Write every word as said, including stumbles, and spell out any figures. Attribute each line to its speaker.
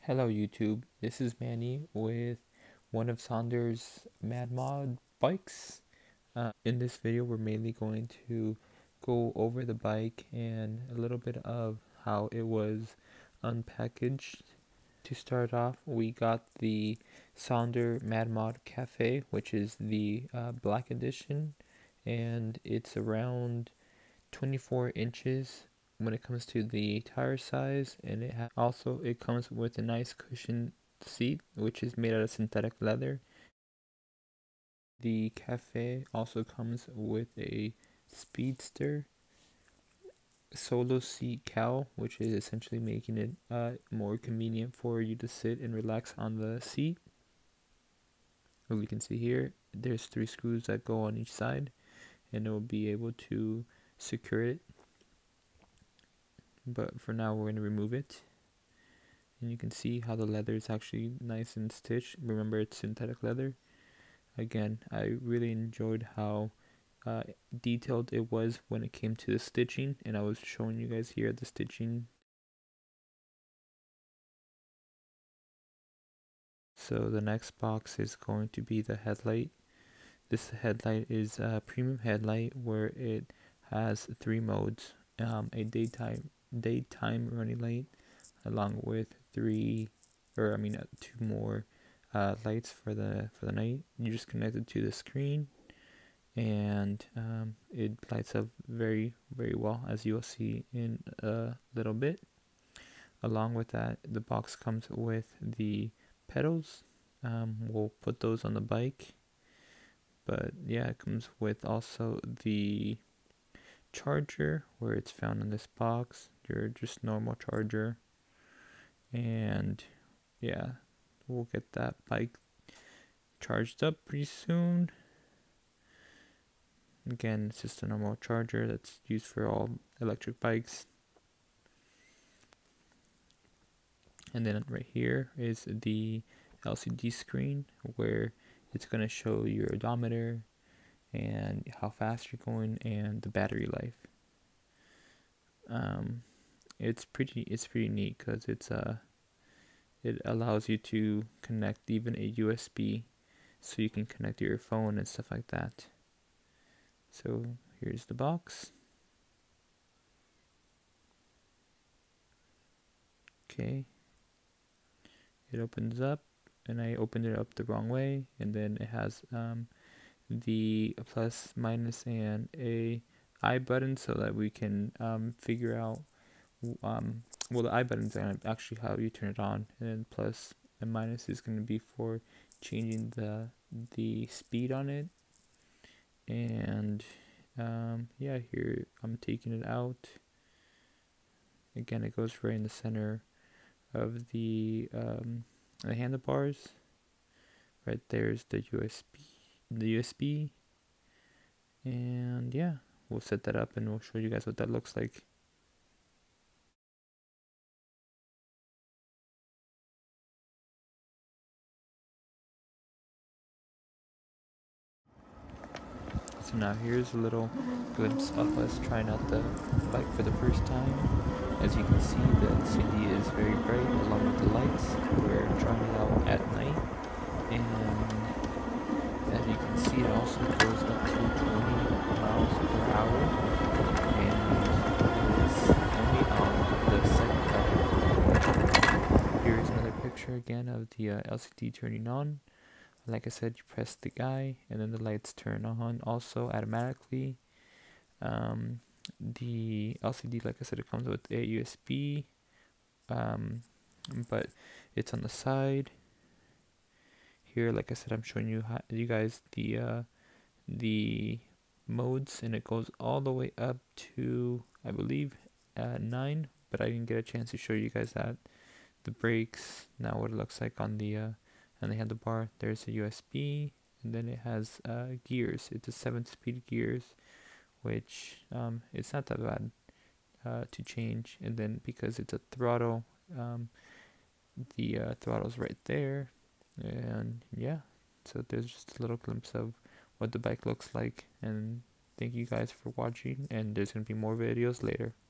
Speaker 1: Hello YouTube, this is Manny with one of Sondors' Madmod bikes. Uh, in this video we're mainly going to go over the bike and a little bit of how it was unpackaged. To start off, we got the Sonder Madmod Cafe, which is the uh, black edition, and it's around twenty-four inches when it comes to the tire size, and it ha- also it comes with a nice cushion seat which is made out of synthetic leather. The cafe also comes with a speedster solo seat cowl, which is essentially making it uh, more convenient for you to sit and relax on the seat. As you can see here, there's three screws that go on each side, and it will be able to secure it, but for now we're going to remove it. And you can see how the leather is actually nice and stitched. Remember, it's synthetic leather. Again, I really enjoyed how uh, detailed it was when it came to the stitching, and I was showing you guys here the stitching. So the next box is going to be the headlight. This headlight is a premium headlight where it has three modes: um, a daytime daytime running light, along with three, or I mean uh, two more uh, lights for the for the night. You just connect it to the screen, and um, it lights up very very well, as you will see in a little bit. Along with that, the box comes with the pedals. Um, we'll put those on the bike, but yeah, it comes with also the charger, where it's found in this box, your just normal charger. And yeah, we'll get that bike charged up pretty soon. Again, it's just a normal charger that's used for all electric bikes. And then right here is the L C D screen, where it's going to show your odometer and how fast you're going and the battery life. Um, it's pretty it's pretty neat because it's uh it allows you to connect even a U S B, so you can connect to your phone and stuff like that. So here's the box. Okay, it opens up, and I opened it up the wrong way, and then it has um, the plus, minus, and a I button, so that we can um, figure out um, well, the I button is actually how you turn it on, and then plus and minus is going to be for changing the the speed on it. And um, yeah, here I'm taking it out. Again, it goes right in the center of the um, the handlebars. Right there's the U S B, the U S B, and yeah, we'll set that up and we'll show you guys what that looks like. So now here's a little glimpse of us trying out the bike for the first time. As you can see, the L C D is very bright along with the lights. We're trying it out at night, and as you can see, it also goes up to twenty miles per hour, and it's only on the second pedal. Here's another picture again of the uh, L C D turning on. Like I said, you press the guy and then the lights turn on also automatically. Um, the L C D, like I said, it comes with a U S B, um, but it's on the side. Here, like I said, I'm showing you how, you guys the uh, the modes, and it goes all the way up to, I believe, uh, nine, but I didn't get a chance to show you guys that. The brakes, now what it looks like on the uh, on the handlebar. There's a U S B, and then it has uh, gears. It's a seven-speed gears, which um, it's not that bad uh, to change. And then because it's a throttle, um, the uh, throttle's right there. And yeah, so there's just a little glimpse of what the bike looks like. And thank you guys for watching, and there's gonna be more videos later.